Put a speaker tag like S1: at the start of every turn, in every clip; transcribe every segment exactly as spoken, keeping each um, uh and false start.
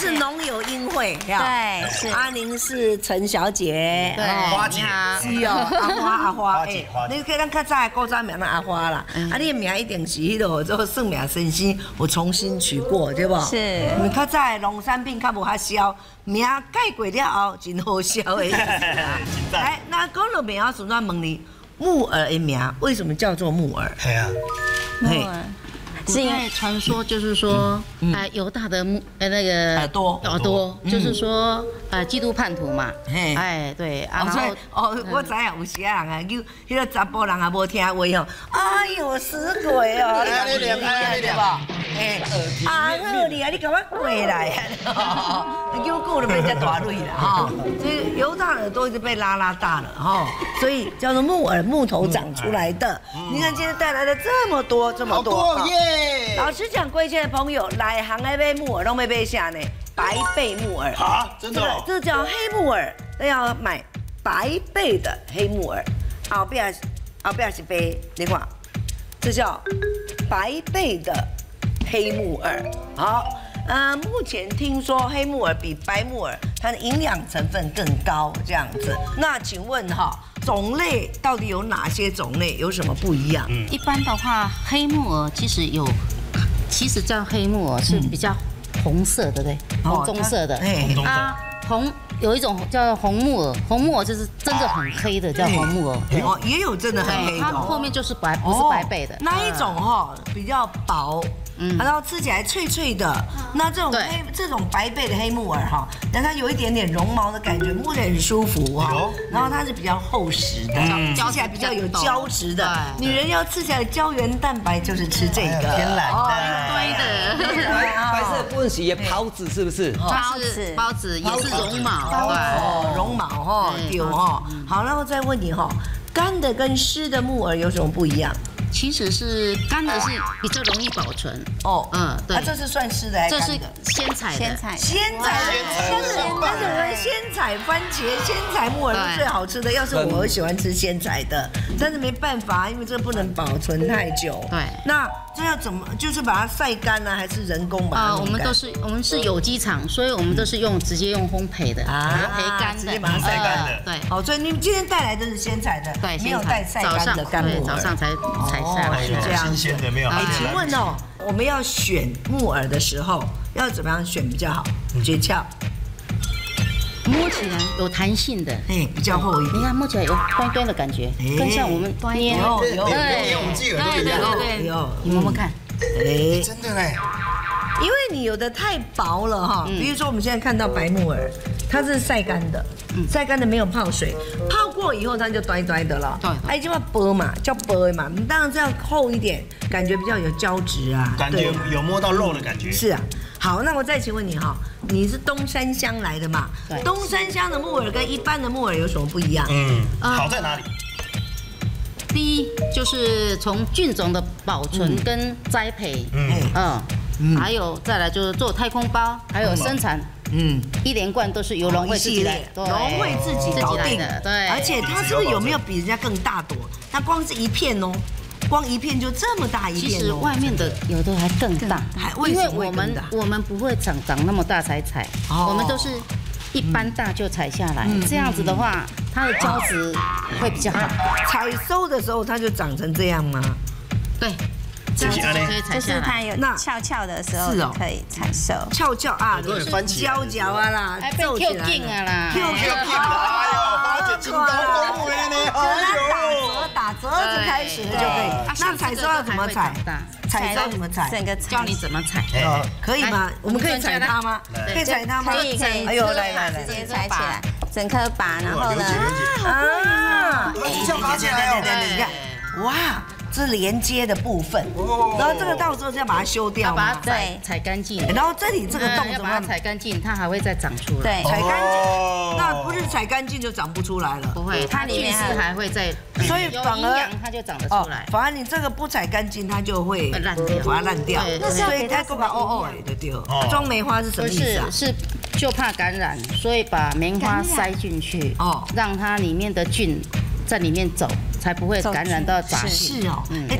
S1: 是农友英会，
S2: 对，是
S1: 阿宁是陈小姐，
S3: 对，花姐，
S1: 是哦，阿花阿花，哎，你可以咱较早古早名阿花啦，啊，你的名一定是迄个做算命先生有重新取过，对不？
S2: 是，
S1: 因为较早的农产品较无遐销，名改过了后真好销的。来，那讲到名，我顺便问你，木耳的名为什么叫做木耳？
S3: 系啊，
S2: 木耳。
S4: 古代传说就是说，呃，犹大的木呃那个
S1: 耳朵
S4: 耳朵，就是说呃基督叛徒嘛，哎对，
S1: 然后哦，我知影有些人啊，叫迄个查甫人也无听话吼，哎呦死鬼哦，你连开对吧？哎，啊好你啊，你给我过来啊！你叫够了被人家大累了哈，所以犹大耳朵一直被拉拉大了哈，所以叫做木耳，木头长出来的。你看今天带来了这么多这么多耶！老实讲，贵县的朋友来行来买木耳，都没买下呢。白贝木耳
S3: 啊，真的，
S1: 这叫黑木耳，那要买白贝的黑木耳。后边后边是贝，你看，这叫白贝的黑木耳。好，呃，目前听说黑木耳比白木耳它的营养成分更高，这样子。那请问哈？种类到底有哪些种类？有什么不一样？
S4: 一般的话，黑木耳其实有，其实叫黑木耳是比较红色的，对，红棕色的。啊，红有一种叫红木耳，红木耳就是真的很黑的，叫红木耳。
S1: 哦，也有真的很黑的。
S4: 它后面就是白，不是白贝的。
S1: 那一种哈比较薄。嗯，然后吃起来脆脆的，那这种黑这种白贝的黑木耳哈，但它有一点点绒毛的感觉，摸着很舒服哈。然后它是比较厚实的，吃起来比较有胶质的。女人要吃起来胶原蛋白，就是吃这个
S3: 天然的，
S4: 对的。
S5: 白色部分是也孢子是不是？
S4: 包子，包子也是绒毛，
S1: 对，绒毛哈丢哈。好，然后再问你哈，干的跟湿的木耳有什么不一样？
S4: 其实是干的是比较容易保存哦，嗯，对，
S1: 这是算湿的还是干的？
S4: 这是鲜采的，
S2: 鲜采，
S1: 鲜采，但是但是我们鲜采番茄、鲜采木耳是最好吃的。要是我喜欢吃鲜采的，但是没办法，因为这不能保存太久。
S4: 对，
S1: 那这要怎么？就是把它晒干呢，还是人工把它弄干？
S4: 我们都是我们是有机厂，所以我们都是用直接用烘焙的啊，焙干的，
S1: 直接把它晒干的。对，好，所以你们今天带来的是鲜采的，对，没有带晒干的干木耳，
S4: 早上才采。
S1: 哦，是这样，
S3: 新鲜的没有。
S1: 哎，请问哦，我们要选木耳的时候，要怎么样选比较好？诀窍？
S4: 摸起来有弹性的，
S1: 哎，比较厚一点。
S4: 你看摸起来有端端的感觉，更像我们捏。
S3: 有有有，我们自己耳朵一样。
S4: 对对对，你摸摸看。
S3: 哎，真的嘞。
S1: 因为你有的太薄了哈，比如说我们现在看到白木耳，它是晒干的，晒干的没有泡水，泡过以后它就端端的了。对，哎，就要薄嘛，叫薄嘛，你当然是要厚一点，感觉比较有胶质啊，
S3: 感觉有摸到肉的感觉。
S1: 是啊，好，那我再请问你哈，你是东山乡来的嘛？对，东山乡的木耳跟一般的木耳有什么不一样？
S3: 嗯，好在哪里？
S4: 第一就是从菌种的保存跟栽培，嗯嗯，还有再来就是做太空包，还有生产，嗯，一连贯都是由农会自己来，
S1: 农会自己搞定的，对，而且它是不是有没有比人家更大朵？它光是一片哦，光一片就这么大一片哦。
S4: 其实外面的有的还更大，
S1: 因为
S4: 我们我们不会长长那么大才采，我们都是一般大就采下来，这样子的话，它的胶质会比较好。
S1: 采收的时候它就长成这样吗？
S4: 对。这样子可以采下来，
S2: 就是它有翘翘的时候可以采收。
S1: 翘翘啊，就是胶角啊啦，
S4: 皱起来啦
S1: ，Q Q 啊，哎呦，花姐真高功呢，哎呦，打折打折就开始就可以。那采收要怎么采？采收怎么采？
S2: 整个
S4: 教你怎么采，
S1: 可以吗？我们可以采它吗？可以采它吗？
S2: 可以可以。
S1: 哎呦，来来来，
S2: 直接采起来，整颗拔，然后呢？
S1: 啊，
S3: 这样拔起来哦，
S1: 你看，哇。是连接的部分，然后这个到时候就要把它修掉，
S4: 把它对采干净，
S1: 然后这里这个洞怎么
S4: 采干净，它还会再长出来。
S2: 对，
S1: 采干净，那不是采干净就长不出来了，
S4: 不会，它里面是还会再，
S1: 所以反而
S4: 它就长得出来。
S1: 反而你这个不采干净，它就会
S4: 烂掉，
S1: 把它烂掉。所以它给它哦哦的丢。装梅花是什么意思啊？
S4: 是就怕感染，所以把棉花塞进去，哦，让它里面的菌在里面走，才不会感染到杂
S1: 菌。是哦，哎，当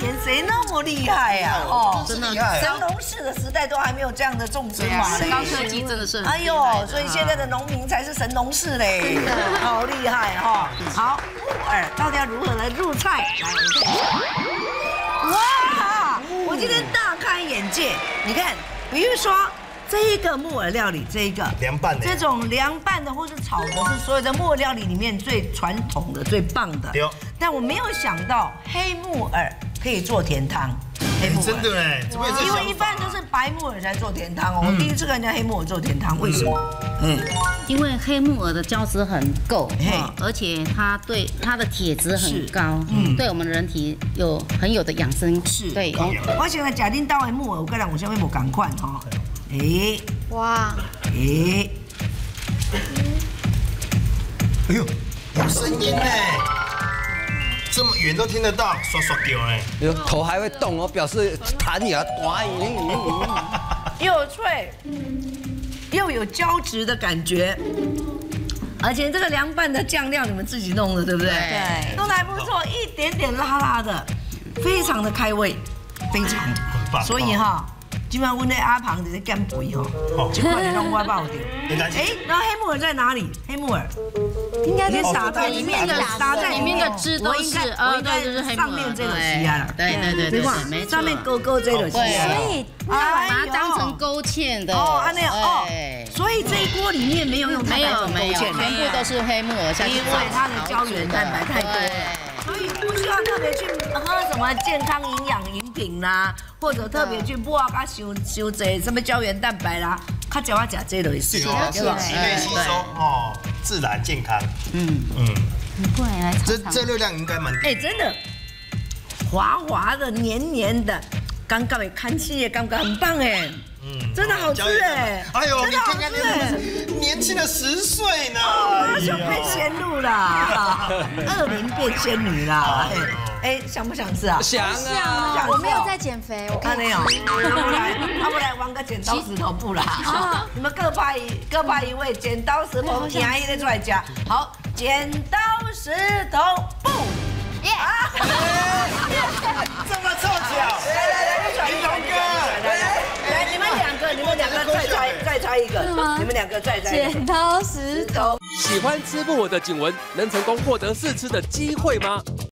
S1: 前谁那么厉害呀？哦，
S3: 真的厉害。
S1: 神农氏的时代都还没有这样的种植法嘞，
S4: 高科技真的是。
S1: 哎呦，所以现在的农民才是神农氏嘞，真的好厉害哈。好，木耳到底要如何来入菜？来，我们看一下。哇，我今天大开眼界，你看，比如说。这一个木耳料理，这一个
S3: 凉拌的，
S1: 这种凉拌的或是炒的，是所有的木耳料理里面最传统的、最棒的。但我没有想到黑木耳可以做甜汤。黑木耳
S3: 真的哎，怎么会这样？
S1: 因为一般都是白木耳才做甜汤哦。我第一次看人家黑木耳做甜汤，为什么？
S4: 嗯，因为黑木耳的胶质很够，而且它对它的铁质很高，嗯，对我们人体有很有的养生。是，对。
S1: 我现在假定到的木耳，我跟人有啥物无共款哈？哎，
S2: 哇，
S1: 哎，
S3: 哎呦，有声音呢，这么远都听得到，刷刷掉哎，
S5: 有头还会动哦，表示弹牙短，
S1: 又脆又有胶质的感觉，而且这个凉拌的酱料你们自己弄的，对不对？
S2: 对，
S1: 弄得还不错，一点点辣辣的，非常的开胃，非常
S3: 很棒，
S1: 所以哈。基本上我那阿庞就是减肥哦，就快点让我爆掉。哎，然后黑木耳在哪里？黑木耳
S2: 应该
S1: 是撒在里面的，撒在
S4: 里面的汁都是，
S1: 呃，对，就是黑木耳上面这个西啊，
S4: 对对对对，没错，
S1: 上面勾勾这个西啊，
S2: 所以
S4: 把它当成勾芡的
S1: 哦，那样哦，所以这一锅里面没有用
S4: 没有没有，全部都是黑木耳下去，
S1: 因为它的胶原蛋白太多了。所以不需要特别去喝什么健康营养饮品啦，或者特别去mua啊修修这什么胶原蛋白啦，较少啊吃这类是，
S3: 体内吸收哦，自然健康。嗯嗯，
S4: 你过来来
S3: 这这热量应该蛮低。
S1: 哎，真的，滑滑的、黏黏的，刚刚的看起也刚刚很棒哎。嗯，真的好吃哎！
S3: 哎呦，你看看你年轻了十岁呢，
S1: 我要变仙路啦，二零变仙女啦！哎，想不想吃啊？
S5: 想啊！
S2: 我没有在减肥，我看
S1: 没有。那不来，那不来玩个剪刀石头布啦！你们各派一各派一位，剪刀石头布，你还得出来讲。好，剪刀石头布，耶！
S3: 这么凑巧！
S1: 来来来，林龙哥，来来。来，你们两个，你们两个再猜，再猜一个，你们两个再猜。
S2: 剪刀石头。
S6: 喜欢吃木耳的景文，能成功获得试吃的机会吗？